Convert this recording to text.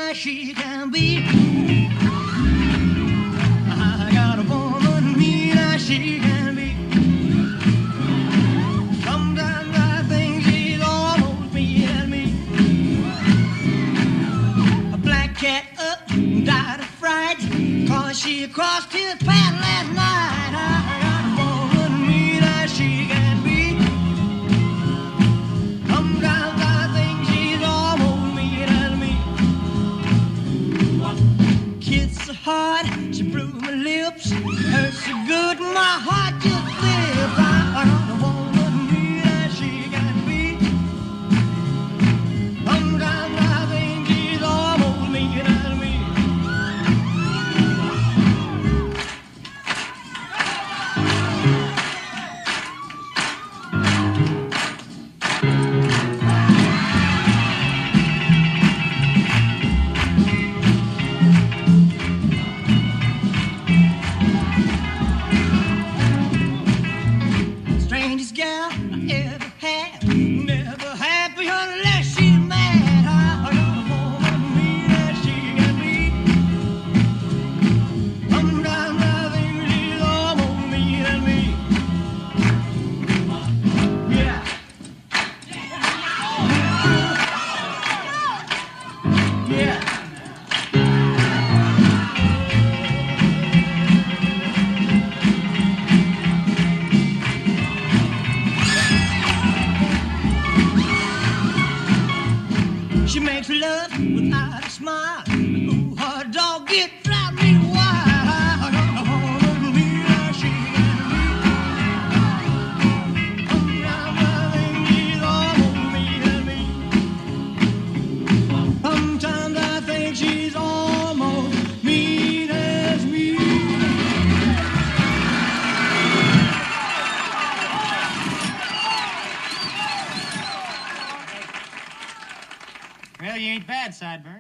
as she can be. I got a woman mean as she can be. Sometimes I think she's almost mean as me. A black cat up died of fright, 'cause she crossed his path last night. I got a woman mean as she can be. Sometimes I think she's almost mean as me. Kiss so hard, she bruised my lips. Hurts so good, my heart just slips. I got a woman mean as she can be. Sometimes I think she's almost mean as me. Strangest gal I ever had, never happy unless she's mad. I got a woman mean as she can be. Sometimes I think she's almost mean as me. Yeah. Yeah. She makes love without a smile. Ooh, her dog get drive me wild. I got a woman mean as she can be. Sometimes I think she's almost mean as me. Sometimes I think she's almost mean as me. Well, you ain't bad, Sideburn.